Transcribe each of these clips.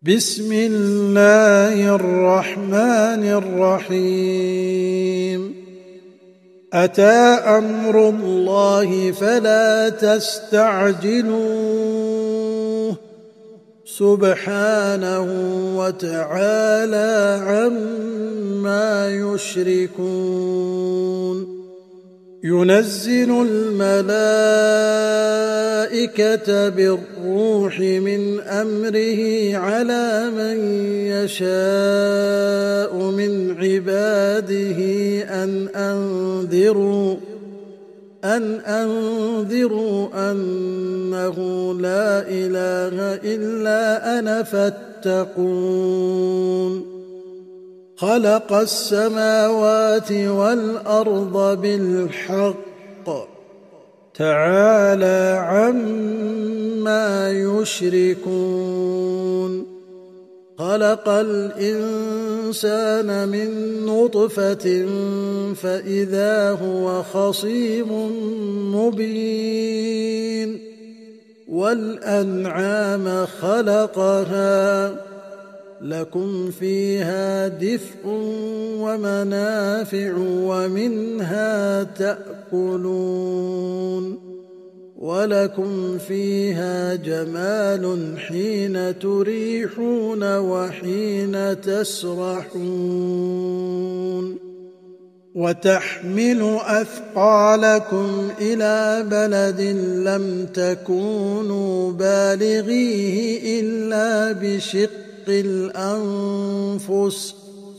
بسم الله الرحمن الرحيم. أتى أمر الله فلا تستعجلوه سبحانه وتعالى عما يشركون. ينزل الملائكة بالروح من أمره على من يشاء من عباده أن أنذروا أنه لا إله إلا أنا فاتقون. خلق السماوات والأرض بالحق تعالى عما يشركون. خلق الإنسان من نطفة فإذا هو خصيم مبين. والأنعام خلقها لكم فيها دفء ومنافع ومنها تأكلون. ولكم فيها جمال حين تريحون وحين تسرحون. وتحمل أثقالكم إلى بلد لم تكونوا بالغيه إلا بشق الأنفس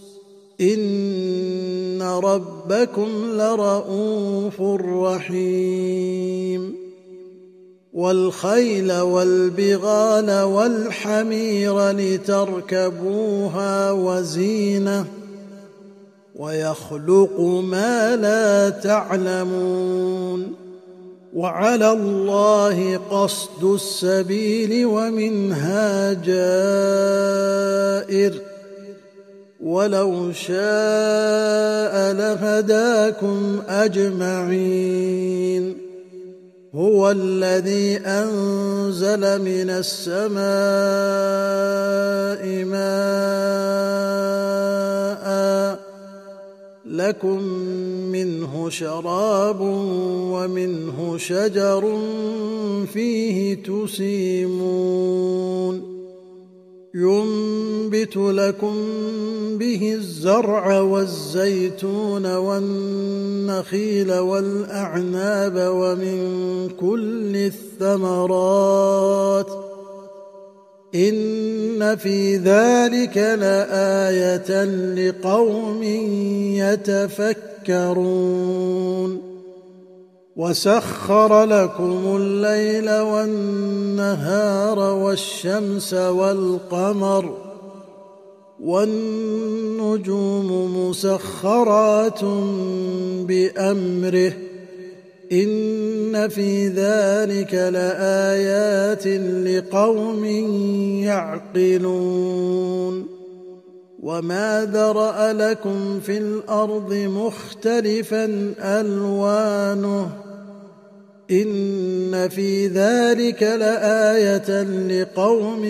إن ربكم لرؤوف رحيم. والخيل والبغال والحمير لتركبوها وزينة ويخلق ما لا تعلمون. وعلى الله قصد السبيل ومنها جائر ولو شاء لهداكم أجمعين. هو الذي أنزل من السماء ماء لكم منه شراب ومنه شجر فيه تسيمون. ينبت لكم به الزرع والزيتون والنخيل والأعناب ومن كل الثمرات إن في ذلك لآية لقوم يتفكرون. وسخر لكم الليل والنهار والشمس والقمر والنجوم مسخرات بأمره إن في ذلك لآيات لقوم يعقلون. وما ذرأ لكم في الأرض مختلفا ألوانه إن في ذلك لآية لقوم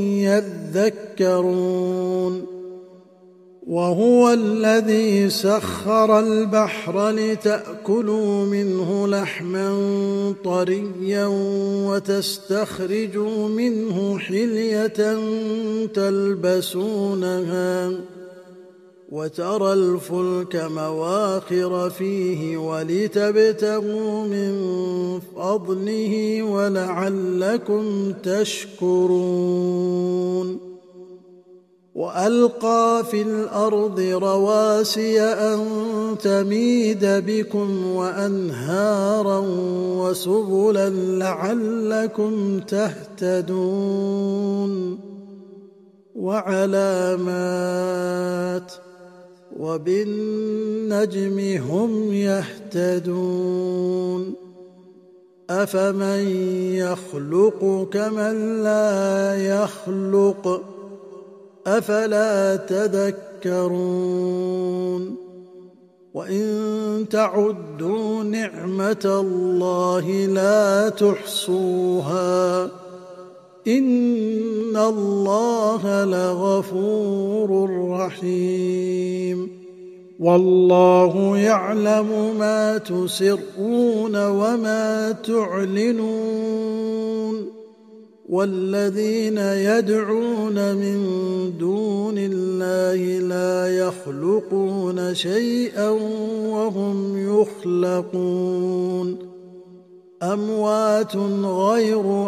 يذكرون. وهو الذي سخر البحر لتأكلوا منه لحما طريا وتستخرجوا منه حلية تلبسونها وترى الفلك مواخر فيه ولتبتغوا من فضله ولعلكم تشكرون. وألقى في الأرض رواسي أن تميد بكم وأنهارا وسبلا لعلكم تهتدون. وعلامات وبالنجم هم يهتدون. أفمن يخلق كمن لا يخلق أفلا تذكرون. وإن تعدوا نعمة الله لا تحصوها إن الله لغفور رحيم والله يعلم ما تسرون وما تعلنون والذين يدعون من دون الله لا يخلقون شيئا وهم يخلقون أموات غير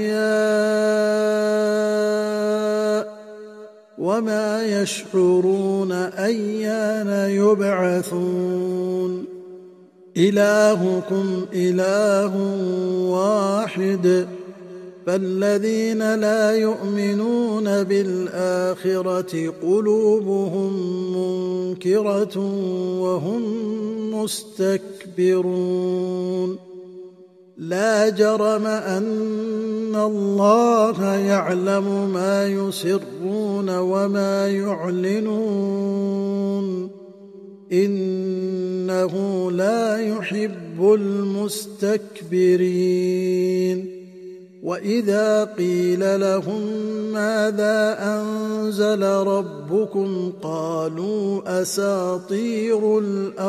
أحياء وما يشعرون أيان يبعثون إلهكم إله واحد فالذين لا يؤمنون بالآخرة قلوبهم منكرة وهم مستكبرون لا جرم أن الله يعلم ما يسرون وما يعلنون إنه لا يحب المستكبرين وإذا قيل لهم ماذا أنزل ربكم قالوا أساطير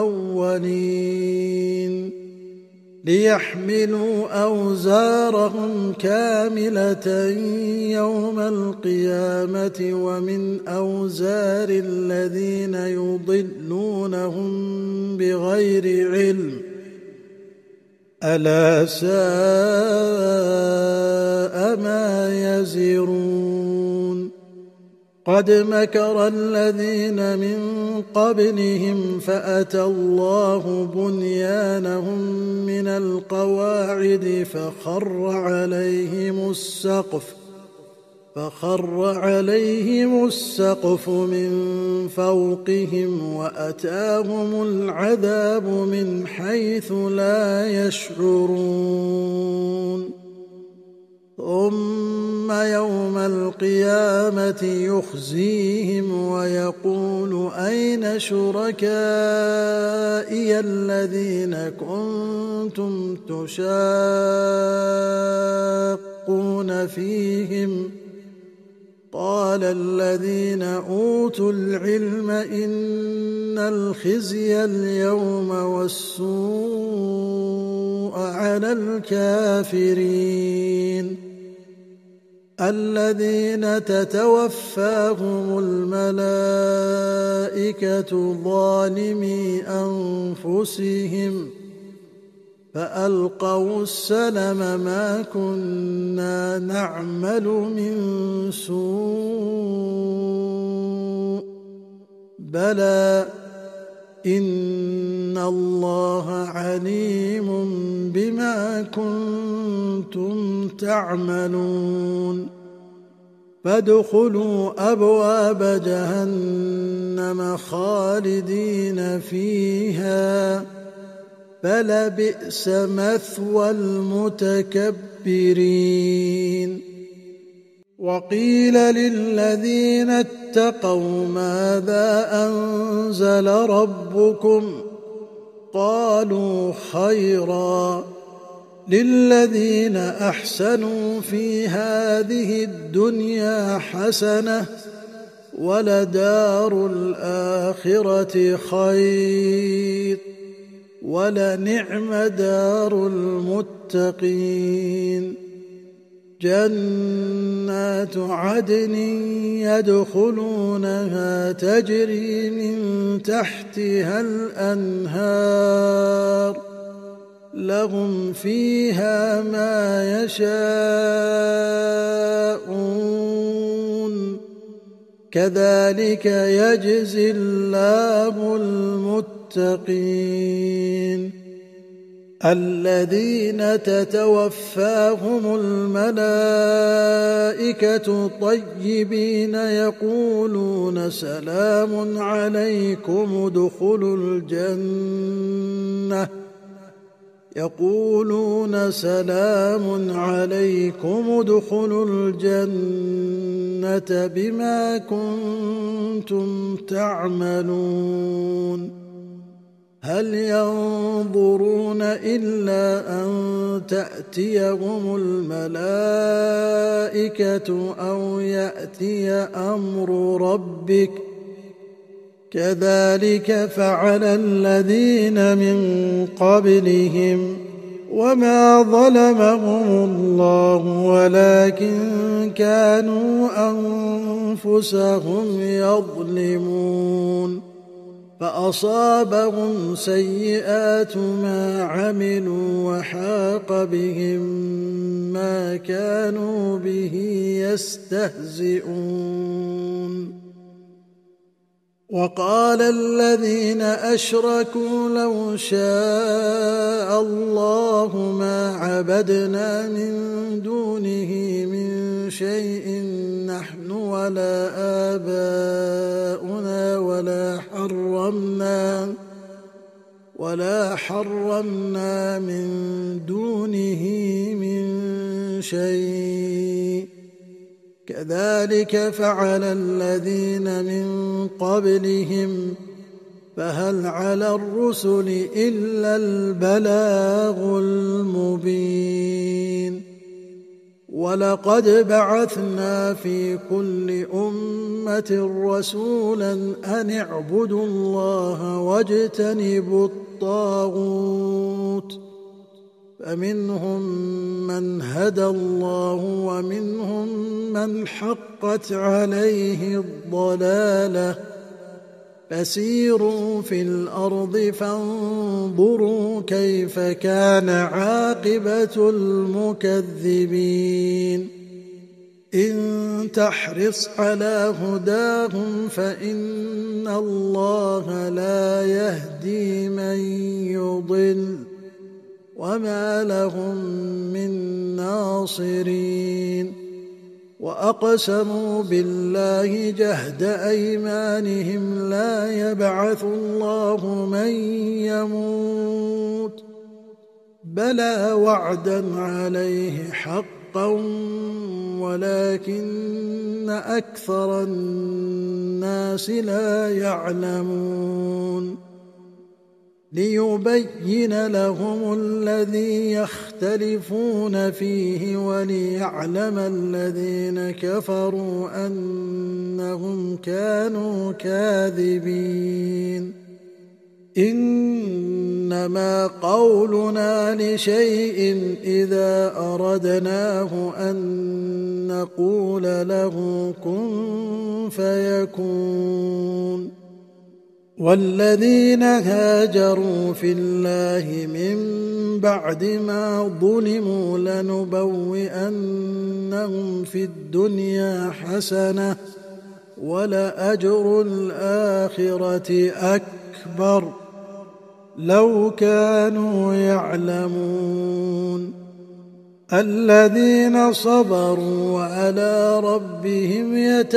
الأولين ليحملوا أوزارهم كاملة يوم القيامة ومن أوزار الذين يضلونهم بغير علم ألا ساء ما يزرون قد مكر الذين من قبلهم فأتى الله بنيانهم من القواعد فخر عليهم السقف من فوقهم وأتاهم العذاب من حيث لا يشعرون ثم يوم القيامة يخزيهم ويقول أين شركائي الذين كنتم تشاقون فيهم قال الذين أوتوا العلم إن الخزي اليوم والسوء على الكافرين الذين تتوفاهم الملائكة ظالمي أنفسهم فألقوا السلم ما كنا نعمل من سوء بلى إن الله عليم بما كنتم تعملون فادخلوا أبواب جهنم خالدين فيها فلبئس مثوى المتكبرين وقيل للذين اتقوا ماذا أنزل ربكم قالوا خيرا للذين أحسنوا في هذه الدنيا حسنة ولدار الآخرة خير ولنعم دار المتقين جنات عدن يدخلونها تجري من تحتها الأنهار لهم فيها ما يشاءون كذلك يجزي الله المتقين الذين تتوفاهم الملائكة طيبين يقولون سلام عليكم ادخلوا الجنة بما كنتم تعملون هل ينظرون إلا أن تأتيهم الملائكة أو يأتي أمر ربك كذلك فعل الذين من قبلهم وما ظلمهم الله ولكن كانوا أنفسهم يظلمون فأصابهم سيئات ما عملوا وحاق بهم ما كانوا به يستهزئون وقال الذين أشركوا لو شاء الله ما عبدنا من دونه من شيء نحن ولا آباؤنا ولا حرمنا من دونه من شيء كذلك فعل الذين من قبلهم فهل على الرسل إلا البلاغ المبين ولقد بعثنا في كل أمة رسولا أن اعبدوا الله واجتنبوا الطاغوت فمنهم من هدى الله ومنهم من حقت عليه الضلالة فسيروا في الأرض فانظروا كيف كان عاقبة المكذبين إن تحرص على هداهم فإن الله لا يهدي من يضل وما لهم من ناصرين وأقسموا بالله جهد أيمانهم لا يبعث الله من يموت بلى وعدا عليه حقا ولكن أكثر الناس لا يعلمون ليبين لهم الذي يختلفون فيه وليعلم الذين كفروا أنهم كانوا كاذبين إنما قولنا لشيء إذا أردناه أن نقول له كن فيكون والذين هاجروا في الله من بعد ما ظلموا لنبوئنهم في الدنيا حسنة ولأجر الآخرة أكبر لو كانوا يعلمون الذين صبروا وعلى ربهم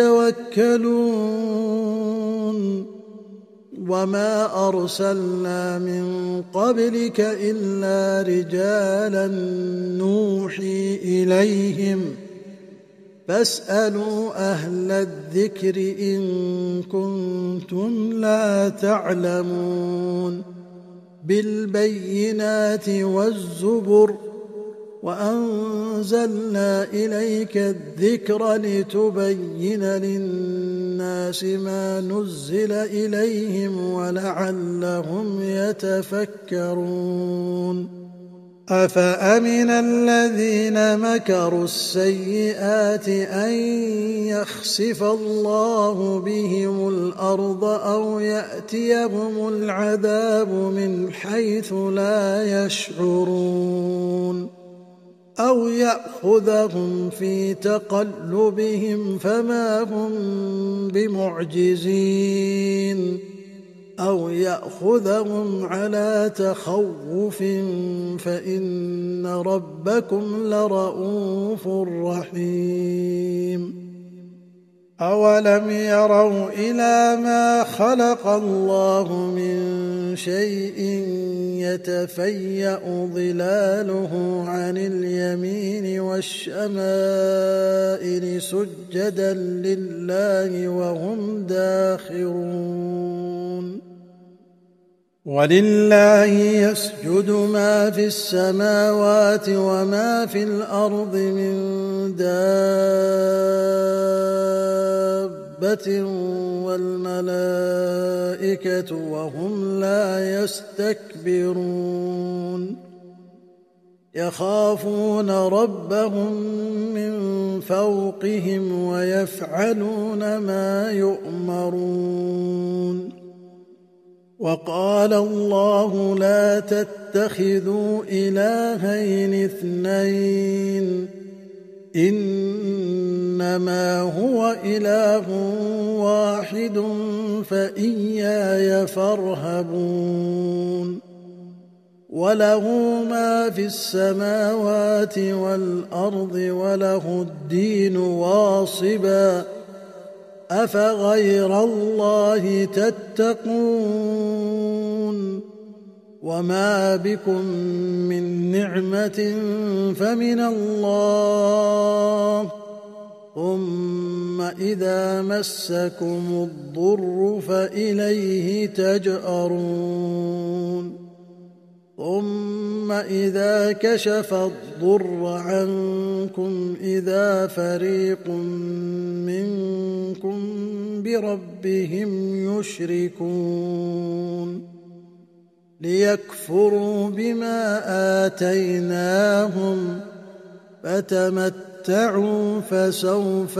يتوكلون وما أرسلنا من قبلك إلا رجالا نوحي إليهم فاسألوا أهل الذكر إن كنتم لا تعلمون بالبينات والزبر وأنزلنا إليك الذكر لتبين للناس ما نزل إليهم ولعلهم يتفكرون أفأمن الذين مكروا السيئات أن يخسف الله بهم الأرض أو يأتيهم العذاب من حيث لا يشعرون أو يأخذهم في تقلبهم فما هم بمعجزين أو يأخذهم على تخوف فإن ربكم لرؤوف رحيم أولم يروا إلى ما خلق الله من شيء يتفيأ ظلاله عن اليمين والشمائل سجدا لله وهم داخرون ولله يسجد ما في السماوات وما في الأرض من دابة والملائكة وهم لا يستكبرون يخافون ربهم من فوقهم ويفعلون ما يؤمرون وقال الله لا تتخذوا إلهين اثنين إنما هو إله واحد فإياي فارهبون وله ما في السماوات والأرض وله الدين واصبا أفغير الله تتقون وما بكم من نعمة فمن الله ثم إذا مسكم الضر فإليه تجأرون ثم إذا كشف الضر عنكم إذا فريق منكم بربهم يشركون ليكفروا بما آتيناهم فتمتعوا فسوف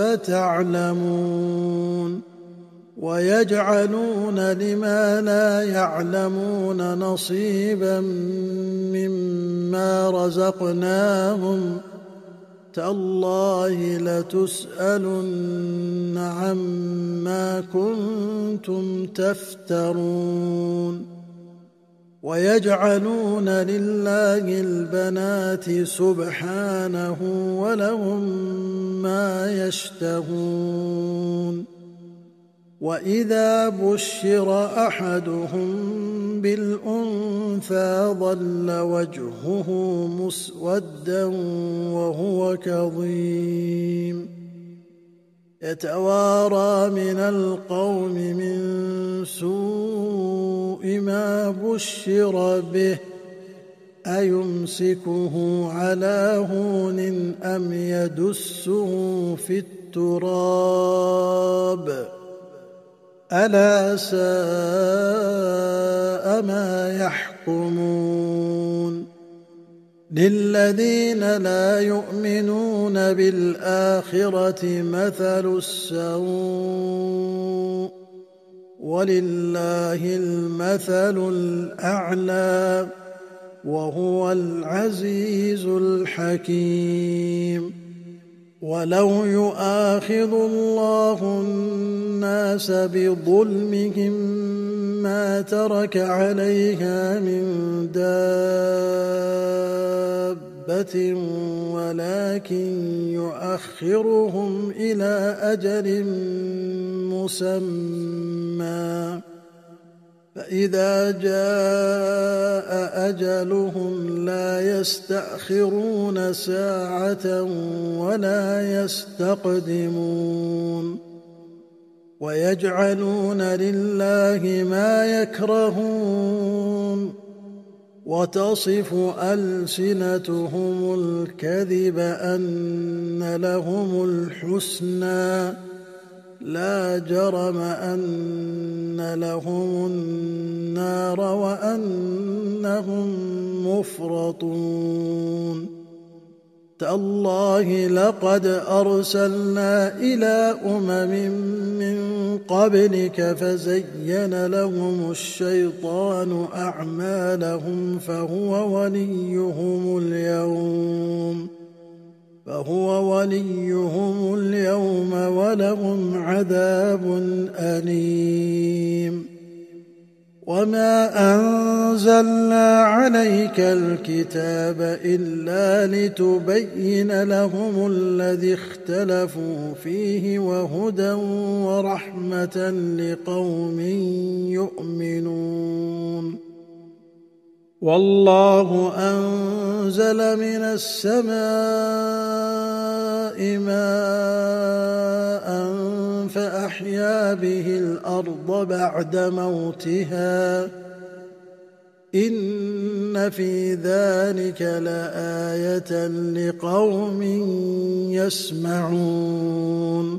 تعلمون ويجعلون لما لا يعلمون نصيبا مما رزقناهم تالله لتسألن عما كنتم تفترون ويجعلون لله البنات سبحانه ولهم ما يشتهون وإذا بشر أحدهم بالأنثى ظل وجهه مسودا وهو كظيم يتوارى من القوم من سوء ما بشر به أيمسكه على هون أم يدسه في التراب ألا ساء ما يحكمون للذين لا يؤمنون بالآخرة مثل السوء ولله المثل الأعلى وهو العزيز الحكيم ولو يؤاخذ الله الناس بظلمهم ما ترك عليها من دابة ولكن يؤخرهم إلى أجل مسمى فإذا جاء أجلهم لا يستأخرون ساعة ولا يستقدمون ويجعلون لله ما يكرهون وتصف ألسنتهم الكذب أن لهم الحسنى لا جرم أن لهم النار وأنهم مفرطون تالله لقد أرسلنا إلى من قبلك فزين لهم الشيطان أعمالهم فهو وليهم اليوم ولهم عذاب أليم وما أنزلنا عليك الكتاب إلا لتبين لهم الذي اختلفوا فيه وهدى ورحمة لقوم يؤمنون والله أنزل من السماء ماء فأحيا به الأرض بعد موتها إن في ذلك لآية لقوم يسمعون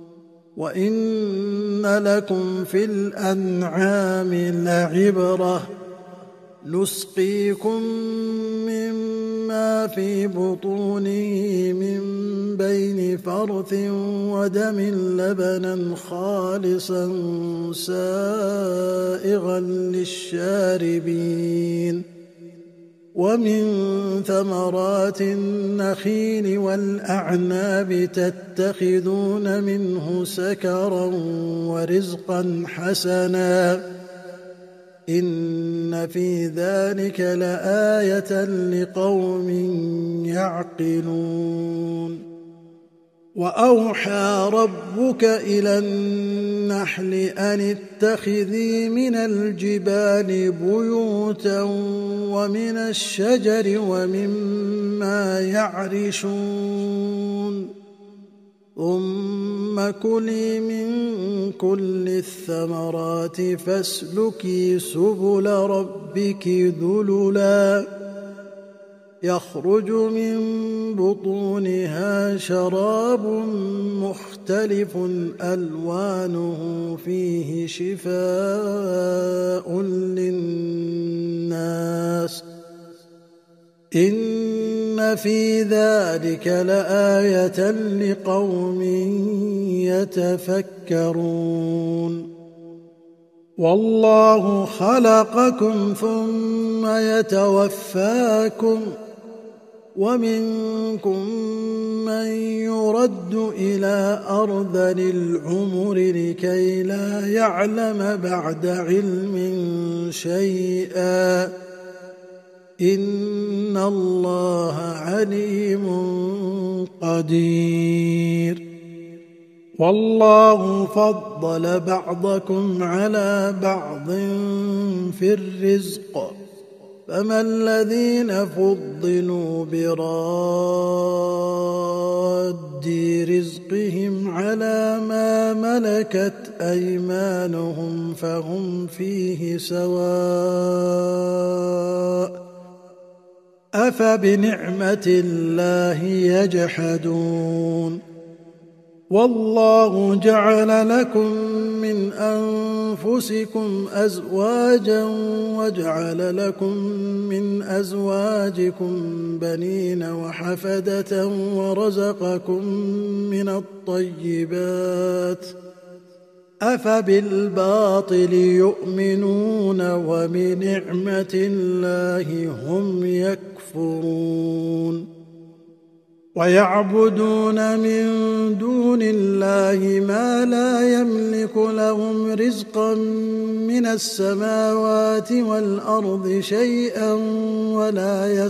وإن لكم في الأنعام لعبرة نسقيكم مما في بطونه من بين فرث ودم لبنا خالصا سائغا للشاربين ومن ثمرات النخيل والأعناب تتخذون منه سكرا ورزقا حسنا إن في ذلك لآية لقوم يعقلون وأوحى ربك إلى النحل أن اتخذي من الجبال بيوتا ومن الشجر ومما يعرشون ثم كلي من كل الثمرات فاسلكي سبل ربك ذللا يخرج من بطونها شراب مختلف ألوانه فيه شفاء للناس إن في ذلك لآية لقوم يتفكرون والله خلقكم ثم يتوفاكم ومنكم من يرد إلى أرذل العمر لكي لا يعلم بعد علم شيئا إن الله عليم قدير والله فضل بعضكم على بعض في الرزق فما الذين فضلوا براد رزقهم على ما ملكت أيمانهم فهم فيه سواء أفبنعمة الله يجحدون والله جعل لكم من أنفسكم أزواجا وجعل لكم من أزواجكم بنين وحفدة ورزقكم من الطيبات أفبالباطل يؤمنون وبنعمة الله هم يكفرون ويعبدون من دون الله ما لا يملك لهم رزقا من السماوات والأرض شيئا ولا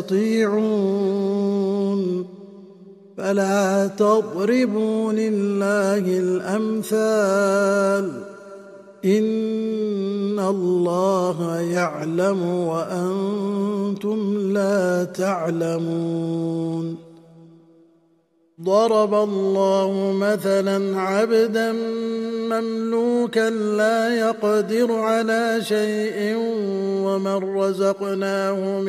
يستطيعون فلا تضربوا لله الأمثال إن الله يعلم وأنتم لا تعلمون ضرب الله مثلا عبدا مملوكا لا يقدر على شيء ومن رزقناه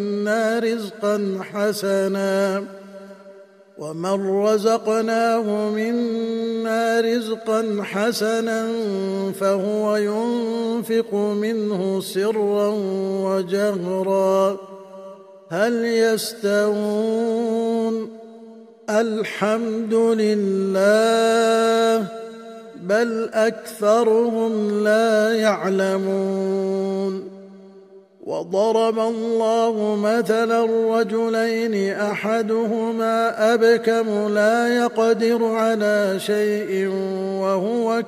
منا رزقا حسنا فهو ينفق منه سرا وجهرا هل يستوون الحمد لله بل أكثرهم لا يعلمون وضرب الله مثلا رجلين أحدهما أبكم لا يقدر على شيء وهو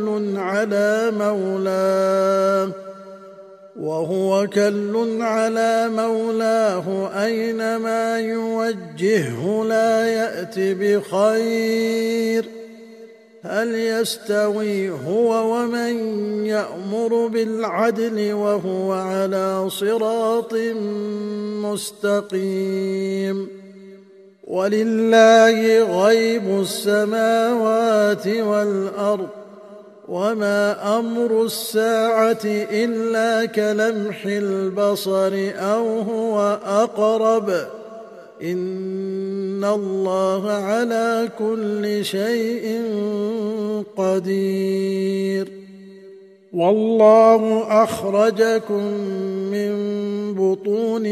كل على مولاه أينما يوجهه لا يأتي بخير هل يستوي هو ومن يأمر بالعدل وهو على صراط مستقيم ولله غيب السماوات والأرض وما أمر الساعة إلا كلمح البصر أو هو أقرب إن الله على كل شيء قدير والله أخرجكم من بطون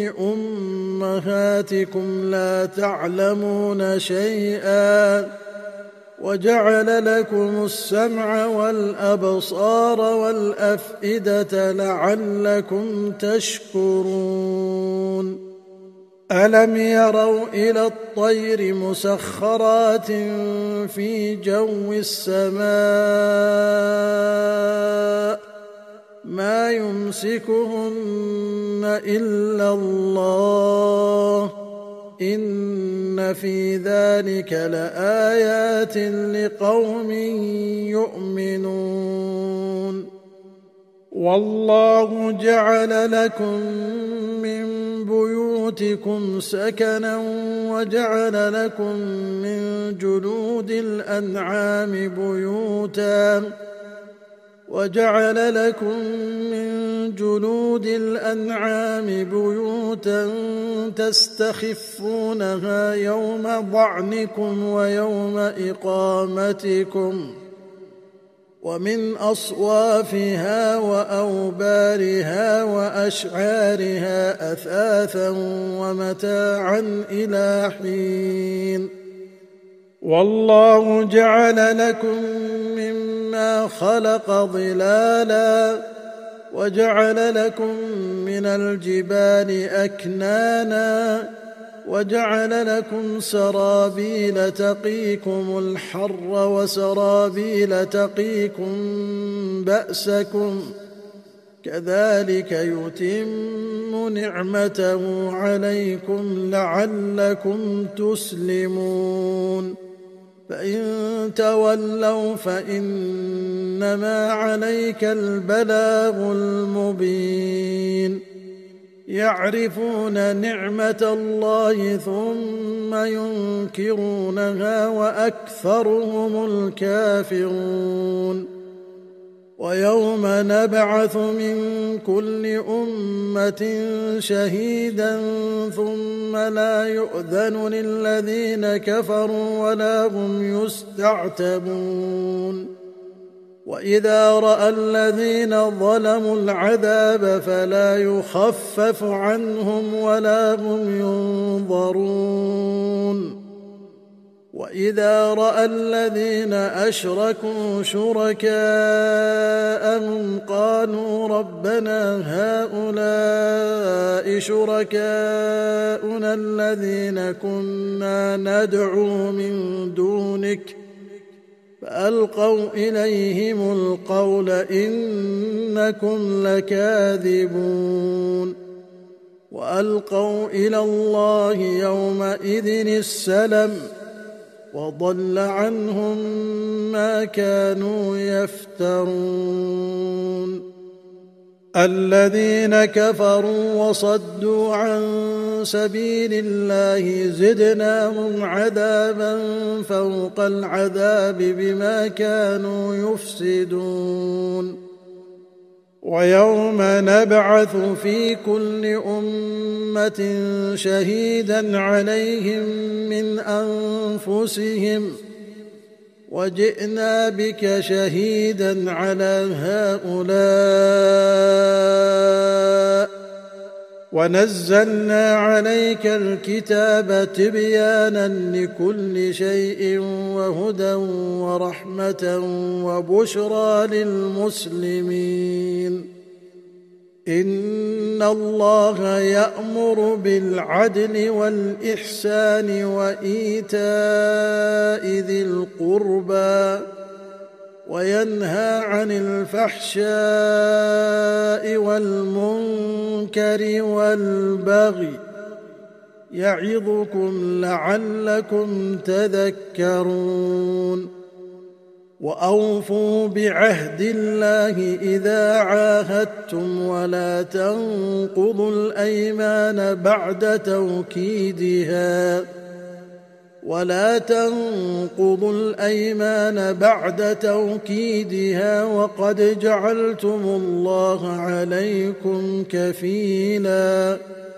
أمهاتكم لا تعلمون شيئا وجعل لكم السمع والأبصار والأفئدة لعلكم تشكرون ألم يروا إلى الطير مسخرات في جو السماء ما يمسكهن إلا الله إن في ذلك لآيات لقوم يؤمنون والله جعل لكم من بيوتكم سكنا وجعل لكم من جلود الأنعام بيوتا تستخفونها يوم ضعنكم ويوم إقامتكم ومن أصوافها وأوبارها وأشعارها أثاثا ومتاعا إلى حين والله جعل لكم مما خلق ظلالا وجعل لكم من الجبال أكنانا وجعل لكم سرابيل تقيكم الحر وسرابيل تقيكم بأسكم كذلك يتم نعمته عليكم لعلكم تسلمون فإن تولوا فإنما عليك البلاغ المبين يعرفون نعمة الله ثم ينكرونها وأكثرهم الكافرون ويوم نبعث من كل أمة شهيدا ثم لا يؤذن للذين كفروا ولا هم يستعتبون وإذا رأى الذين ظلموا العذاب فلا يخفف عنهم ولا هم ينظرون وإذا رأى الذين أشركوا شركاءهم قالوا ربنا هؤلاء شركاؤنا الذين كنا ندعو من دونك فألقوا إليهم القول إنكم لكاذبون وألقوا إلى الله يومئذ السلم وضل عنهم ما كانوا يفترون الذين كفروا وصدوا عن سبيل الله زدناهم عذابا فوق العذاب بما كانوا يفسدون ويوم نبعث في كل أمة شهيدا عليهم من أنفسهم وجئنا بك شهيدا على هؤلاء ونزلنا عليك الكتاب تبيانا لكل شيء وهدى ورحمة وبشرى للمسلمين إن الله يأمر بالعدل والإحسان وإيتاء ذي القربى وينهى عن الفحشاء والمنكر والبغي يعظكم لعلكم تذكرون وأوفوا بعهد الله إذا عاهدتم ولا تنقضوا الأيمان بعد توكيدها ولا تنقضوا الأيمان بعد توكيدها وقد جعلتم الله عليكم كفيلا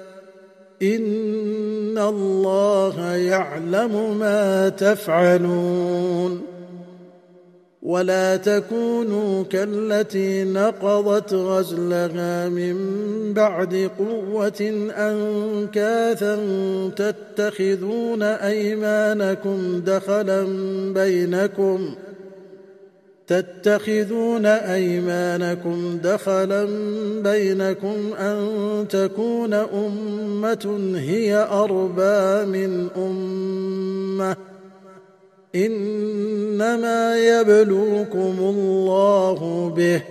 إن الله يعلم ما تفعلون ولا تكونوا كالتي نقضت غزلها من بعد قوة أنكاثا تتخذون أيمانكم دخلا بينكم أن تكون أمة هي أربى من أمة إنما يبلوكم الله به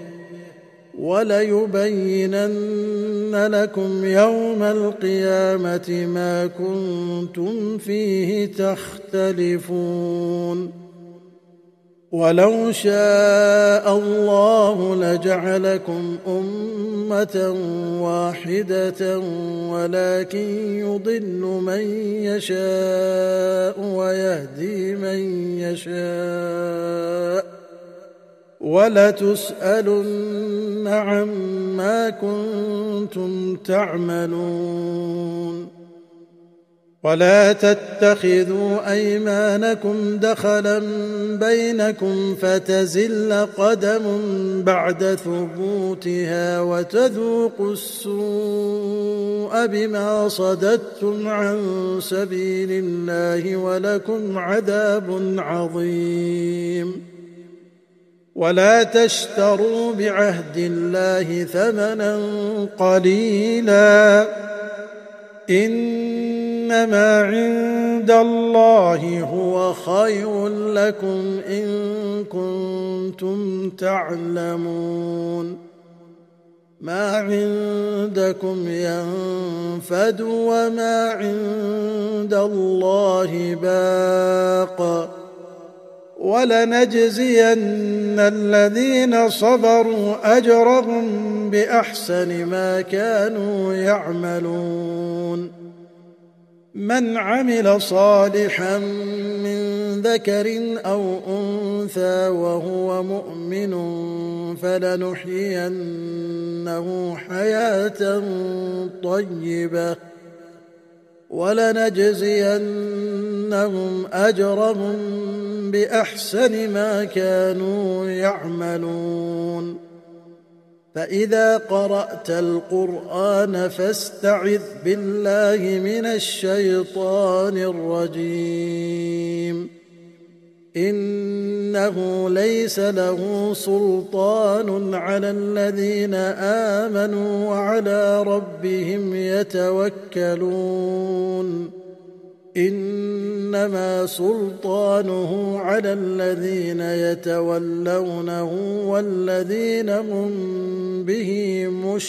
وليبينن لكم يوم القيامة ما كنتم فيه تختلفون ولو شاء الله لجعلكم أمة واحدة ولكن يضل من يشاء ويهدي من يشاء ولتسألن عما كنتم تعملون ولا تتخذوا أيمانكم دخلا بينكم فتزل قدم بعد ثبوتها وتذوقوا السوء بما صددتم عن سبيل الله ولكم عذاب عظيم ولا تشتروا بعهد الله ثمنا قليلا إنما عند الله هو خير لكم إن كنتم تعلمون ما عندكم ينفد وما عند الله باق ولنجزين الذين صبروا أجرهم بأحسن ما كانوا يعملون من عمل صالحا من ذكر أو أنثى وهو مؤمن فلنحيينه حياة طيبة ولنجزينهم أجرهم بأحسن ما كانوا يعملون فإذا قرأت القرآن فاستعذ بالله من الشيطان الرجيم إنه ليس له سلطان على الذين آمنوا وعلى ربهم يتوكلون إنما سلطانه على الذين يتولونه والذين هم به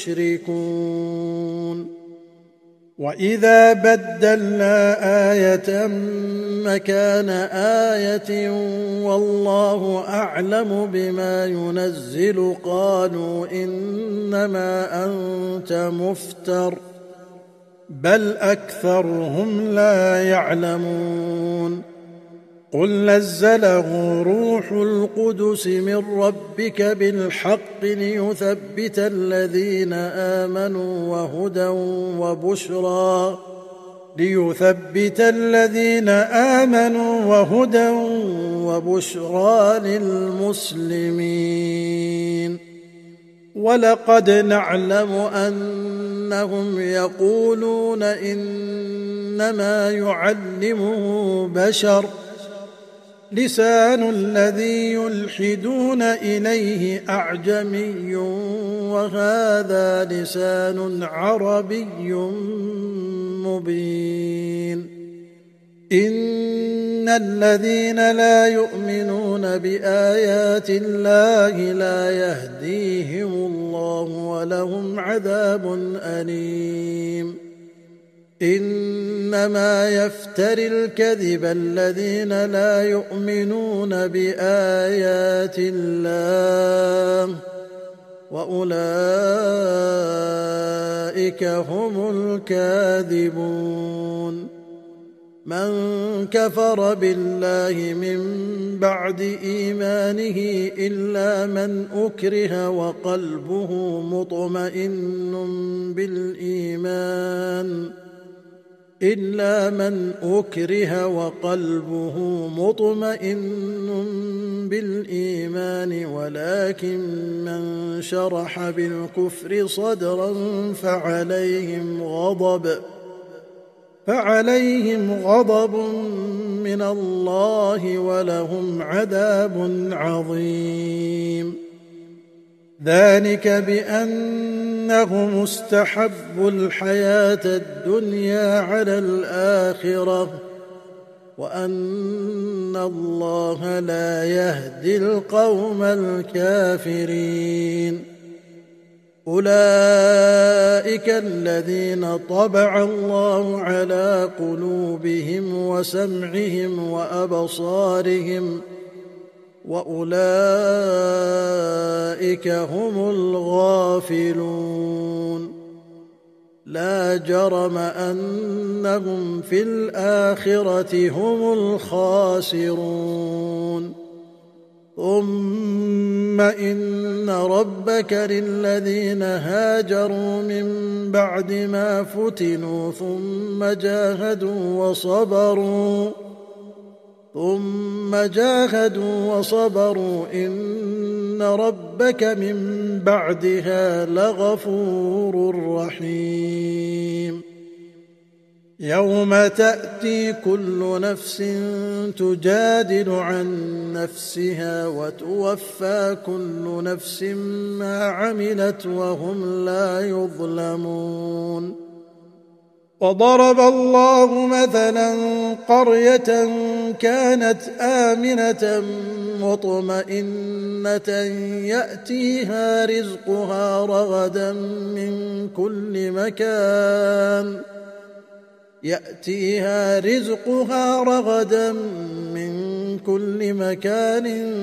مشركون وإذا بدلنا آية مكان آية والله أعلم بما ينزل قالوا إنما أنت مفتر بل أكثرهم لا يعلمون قل نزله روح القدس من ربك بالحق ليثبت الذين آمنوا وهدى وبشرى للمسلمين ولقد نعلم أنهم يقولون إنما يعلمه بشر لسان الذي يلحدون إليه أعجمي وهذا لسان عربي مبين إن الذين لا يؤمنون بآيات الله لا يهديهم الله ولهم عذاب أليم إنما يفتري الكذب الذين لا يؤمنون بآيات الله وأولئك هم الكاذبون من كفر بالله من بعد إيمانه إلا من أكره وقلبه مطمئن بالإيمان ولكن من شرح بالكفر صدرا فعليهم غضب من الله ولهم عذاب عظيم. ذلك بأنهم استحبوا الحياة الدنيا على الآخرة وأن الله لا يهدي القوم الكافرين. أولئك الذين طبع الله على قلوبهم وسمعهم وأبصارهم وأولئك هم الغافلون. لا جرم أنهم في الآخرة هم الخاسرون. ثم إن ربك للذين هاجروا من بعد ما فتنوا ثم جاهدوا وصبروا إن ربك من بعدها لغفور رحيم. يوم تأتي كل نفس تجادل عن نفسها وتوفى كل نفس ما عملت وهم لا يظلمون. وضرب الله مثلا قرية كانت آمنة مطمئنة يأتيها رزقها رغدا من كل مكان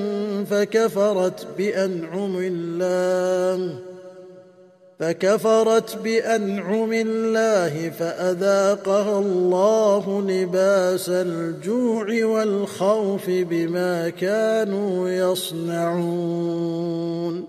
فكفرت بأنعم الله فأذاقها الله لباس الجوع والخوف بما كانوا يصنعون.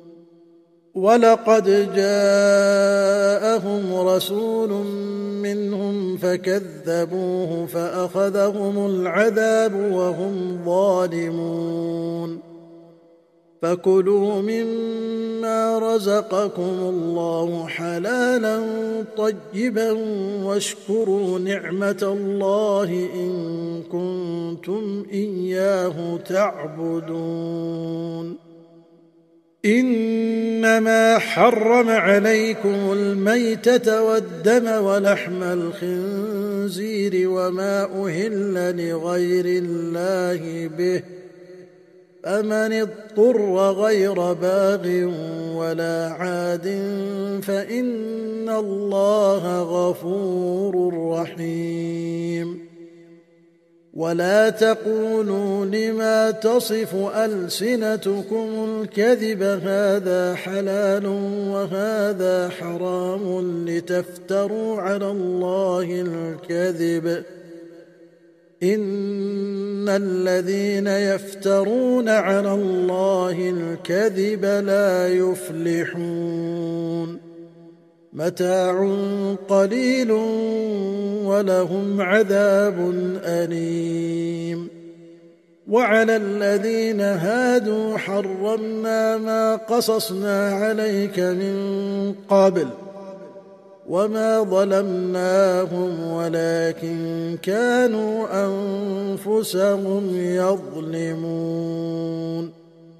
ولقد جاءهم رسول منهم فكذبوه فأخذهم العذاب وهم ظالمون. فكلوا مما رزقكم الله حلالا طيبا واشكروا نعمة الله إن كنتم إياه تعبدون. إنما حرم عليكم الميتة والدم ولحم الخنزير وما أهل لغير الله به فمن اضطر غير باغ ولا عاد فإن الله غفور رحيم. ولا تقولوا لما تصف ألسنتكم الكذب هذا حلال وهذا حرام لتفتروا على الله الكذب إن الذين يفترون على الله الكذب لا يفلحون. متاع قليل ولهم عذاب أليم. وعلى الذين هادوا حرمنا ما قصصنا عليك من قبل وما ظلمناهم ولكن كانوا أنفسهم يظلمون.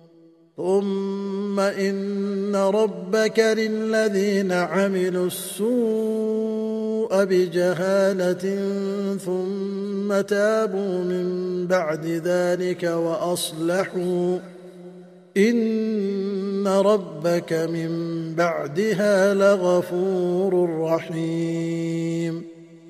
ثم إن ربك للذين عملوا السوء بجهالة ثم تابوا من بعد ذلك وأصلحوا إن ربك من بعدها لغفور رحيم.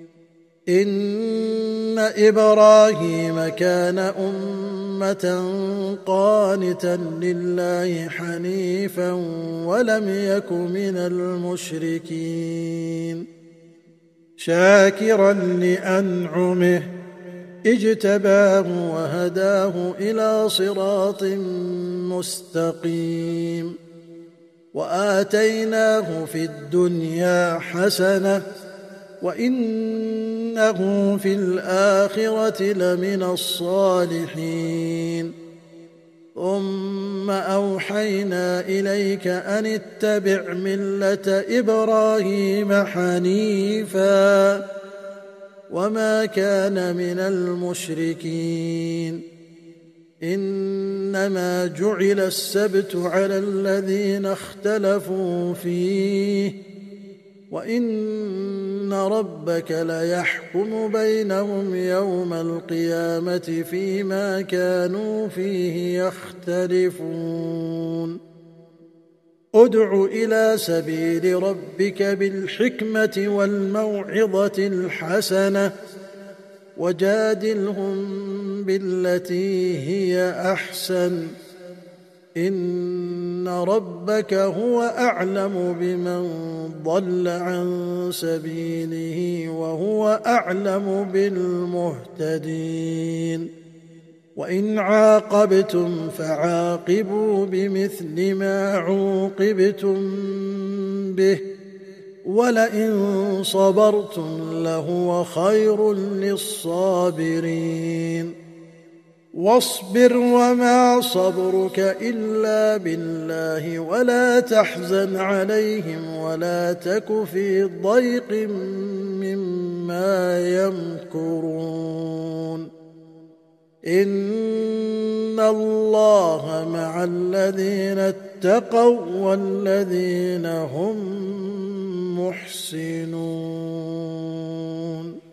إن إبراهيم كان أمة قانتا لله حنيفا ولم يك من المشركين شاكرا لأنعمه اجتباه وهداه إلى صراط مستقيم وآتيناه في الدنيا حسنة وإنه في الآخرة لمن الصالحين ثم أوحينا إليك أن اتبع ملة إبراهيم حنيفا وما كان من المشركين إنما جعل السبت على الذين اختلفوا فيه وإن ربك ليحكم بينهم يوم القيامة فيما كانوا فيه يختلفون ادع إلى سبيل ربك بالحكمة والموعظة الحسنة وجادلهم بالتي هي أحسن إن ربك هو أعلم بمن ضل عن سبيله وهو أعلم بالمهتدين وإن عاقبتم فعاقبوا بمثل ما عوقبتم به ولئن صبرتم لهو خير للصابرين واصبر وما صبرك إلا بالله ولا تحزن عليهم ولا تك في ضيق مما يمكرون إن الله مع الذين اتقوا والذين هم محسنون